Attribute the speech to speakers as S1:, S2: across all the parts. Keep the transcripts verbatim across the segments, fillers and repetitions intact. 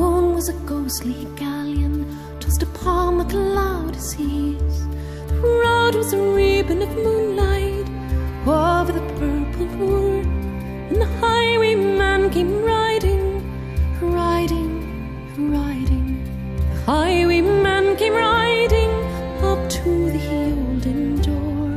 S1: moon was a ghostly galleon tossed upon the cloudy seas. The road was a ribbon of moonlight over the purple moor, and the highwayman came riding, riding, riding. The highwayman came riding up to the olden door.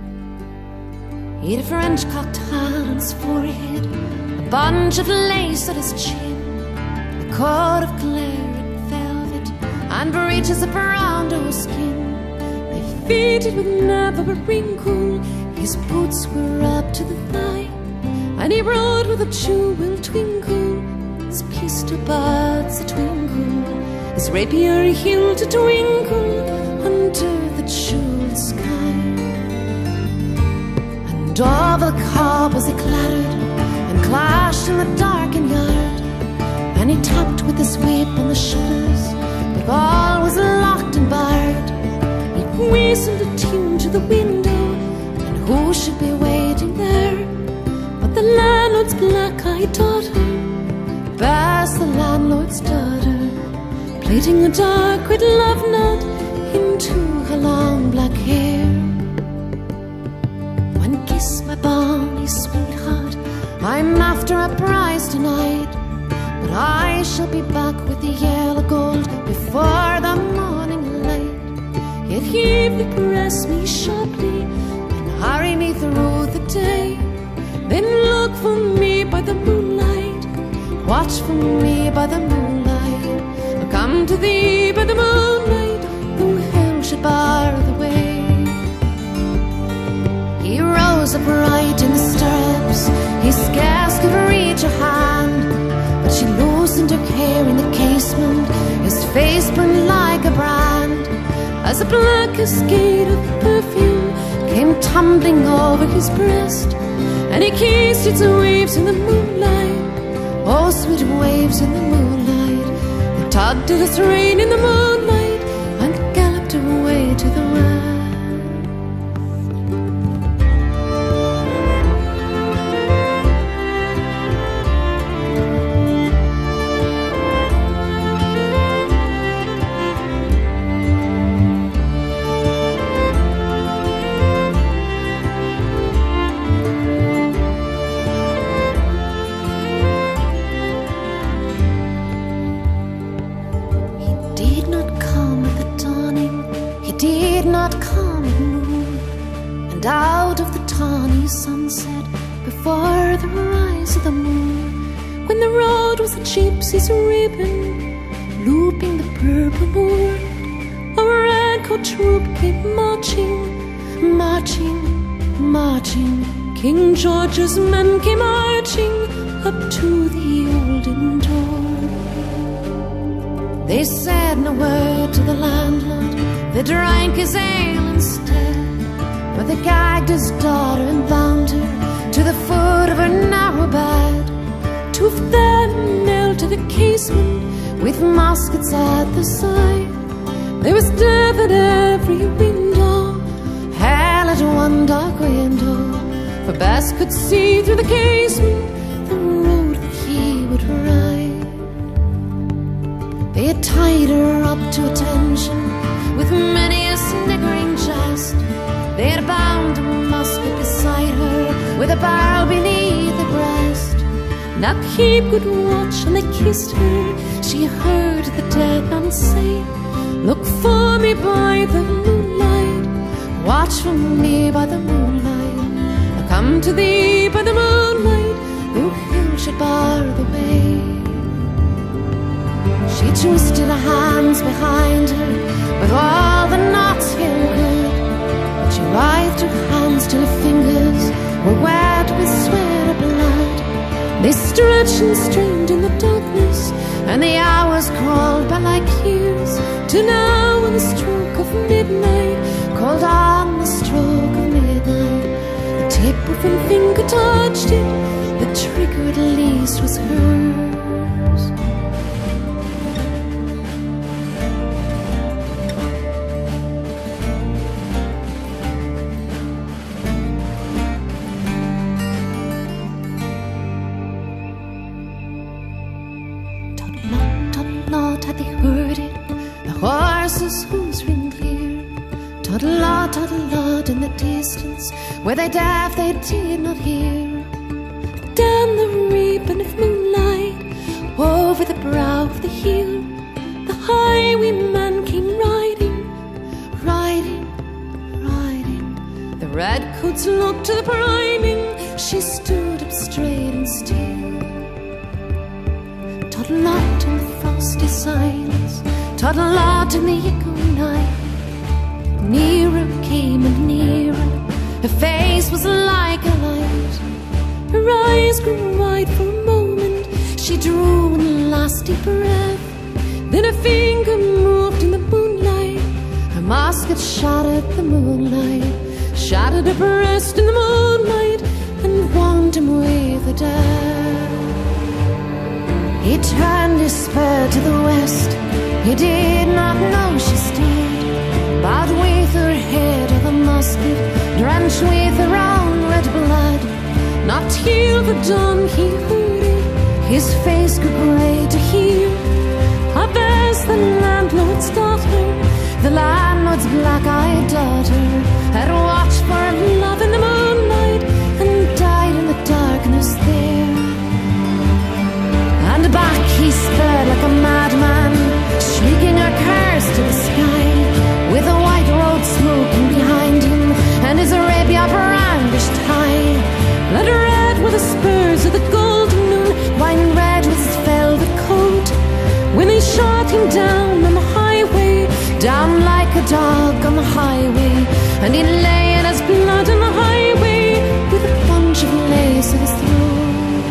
S1: He had a French-cocked hat on his forehead, a bunch of lace at his chin, a coat of claret velvet, and breeches of brown doe-skin. They fitted with never a wrinkle. His boots were up to the thigh, and he rode with a jewel twinkle, his pistol buds a twinkle, his rapier hilt a twinkle under the jeweled sky. And all the cobbles he clattered and clashed in the dark innyard, and he tapped with his whip on the shutters, but all was locked and barred. He whistled a tune to the window, and who should be waiting there but the landlord's black-eyed daughter, Bess, the landlord's daughter, plaiting a dark red love knot into her long black hair. One kiss, my bonny sweetheart, I'm after a prize tonight, but I shall be back with the yellow gold before the morning light. Yet he would press me sharply and hurry me through the day. Then look for me by the moonlight, watch for me by the moonlight. I'll come to thee by the moonlight, though hell should bar the way. He rose upright in the stirrups, he scarce could reach her hand, but she loosened her hair in the casement, his face burned like a brand, as the black cascade of perfume came tumbling over his breast, and he kissed its waves in the moonlight. Oh, sweet waves in the moonlight, they tugged at his rein in the moonlight and galloped away to the west. Did not come at noon, and out of the tawny sunset, before the rise of the moon, when the road was a gypsy's ribbon, looping the purple moor, a red-coat troop came marching, marching, marching. King George's men came marching up to the olden door. They said no word to the landlord, they drank his ale instead, but they gagged his daughter and bound her to the foot of her narrow bed. Two of them knelt to the casement with muskets at their side. There was death at every window, hell at one dark window, for Bess could see through the casement the road that he would ride. They had tied her up to attention with many a sniggering jest. They had bound a musket beside her with a barrel beneath her breast. Now keep good watch, and they kissed her. She heard the dead man say, look for me by the moonlight, watch for me by the moonlight. I'll come to thee by the moonlight, though hill should bar the way. She twisted her hands behind her, but all the knots held good. But she writhed her hands till her fingers were wet with sweat of blood. They stretched and strained in the darkness, and the hours crawled by like years, to now when the stroke of midnight called on the stroke of midnight. The tip of her finger touched it, the trigger at least was hers. Tot, had they heard it, the horses' hooves ring clear. Toddle-lod, toddle-lod in the distance, were they deaf they did not hear. Down the ribbon of moonlight, over the brow of the hill, the highwayman came riding, riding, riding. The redcoats looked to the priming, she stood up straight and still. Toddle-lod in the frosty silence, toddle-lod in the echoing night. Nearer came and nearer, her face was like a light. Her eyes grew wide for a moment, she drew one last deep breath. Then her finger moved in the moonlight, her musket shattered the moonlight, shattered her breast in the moonlight, and warmed him with a death. He turned his spur to the west, he did not know she stood, bowed with her head of the musket, drenched with her own red blood. Not till the dawn he heard it, his face grew grey to hear. Abbess, the landlord's daughter, the landlord's black-eyed daughter, had watched for love in the moonlight and died in the darkness there. And back he sped like a madman, shrieking her curse to the sky, with the white road smoking behind him and his rapier brandished high. Blood red were the spurs of the golden moon, wine red was his velvet coat, when they shot him down on the highway, down like a dog on the highway. And he lay in his blood on the highway, with a bunch of lace at his throat.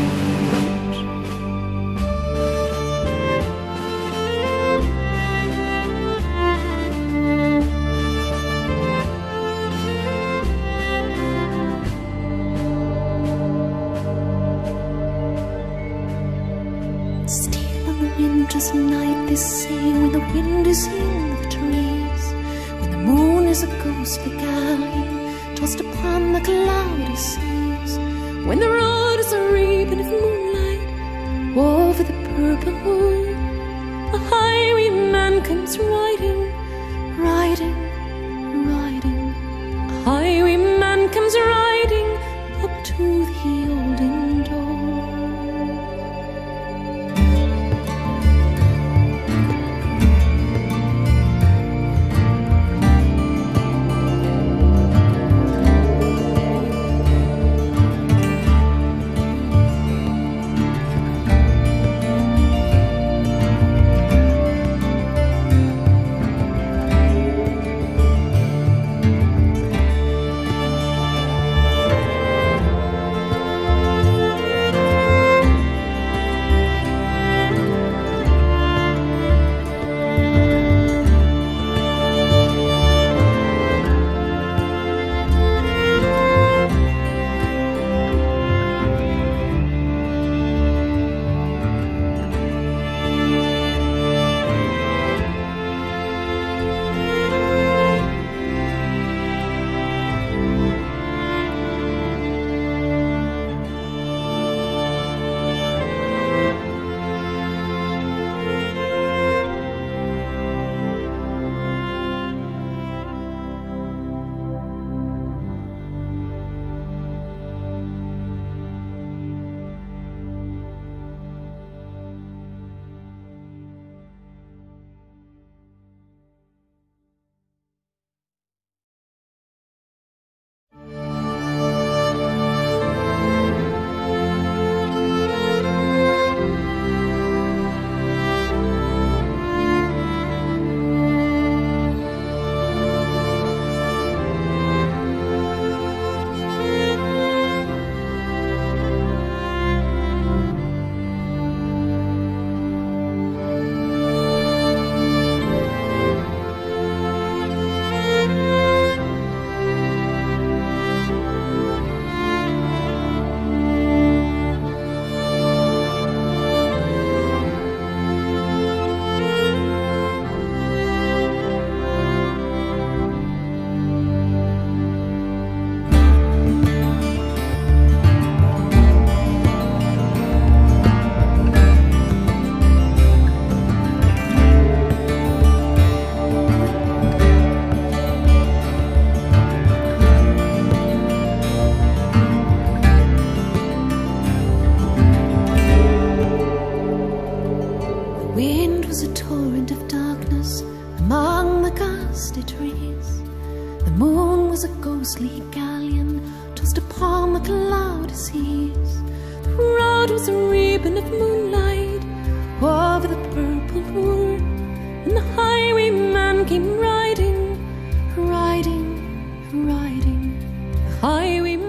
S1: Winter's night, they say, when the wind is in the trees, when the moon is a ghostly galleon tossed upon the cloudy seas, when the road is a ribbon of moonlight over the purple moor, a highwayman comes riding, riding, riding. A highwayman comes riding up to the olden door. centuries. The moon was a ghostly galleon tossed upon the cloudy seas. The road was a ribbon of moonlight over the purple moor, and the highwayman came riding, riding, riding. The highwayman